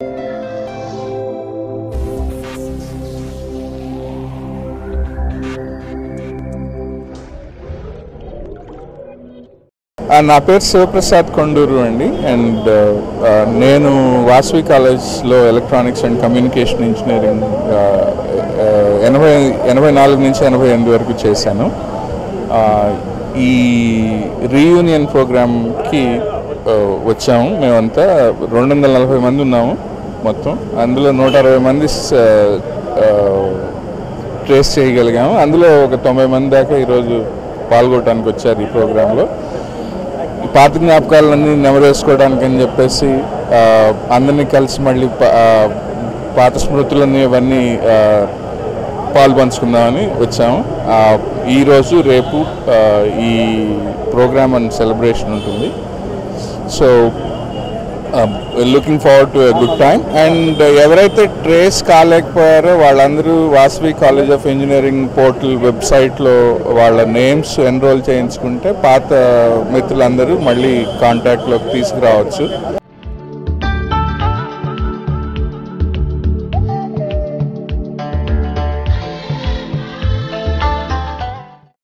నా పేరు Shiva Prasad అండి అండ్ నేను వాసవి కాలేజ్లో ఎలక్ట్రానిక్స్ అండ్ కమ్యూనికేషన్ ఇంజనీరింగ్ 84 నుంచి 88 వరకు చేశాను. ఈ రీయూనియన్ ప్రోగ్రామ్కి వచ్చాము. మేమంతా 240 మంది ఉన్నాము మొత్తం. అందులో 160 మంది ట్రేస్ చేయగలిగాము. అందులో ఒక 90 మంది దాకా ఈరోజు పాల్గొనడానికి వచ్చారు ఈ ప్రోగ్రాంలో. పాత జ్ఞాపకాలన్నీ నెమరేసుకోవడానికి అని చెప్పేసి అందరినీ కలిసి మళ్ళీ పాత స్మృతులన్నీ ఇవన్నీ పాల్పంచుకుందామని వచ్చాము. ఈరోజు రేపు ఈ ప్రోగ్రామ్ అండ్ సెలబ్రేషన్ ఉంటుంది. So looking forward to a good time. And ఎవరైతే ట్రేస్ కాలేకపోయారో వాళ్ళందరూ Vasavi college of engineering portal వెబ్సైట్లో వాళ్ళ నేమ్స్ ఎన్రోల్ చేయించుకుంటే పాత మిత్రులందరూ మళ్ళీ కాంటాక్ట్లోకి తీసుకురావచ్చు.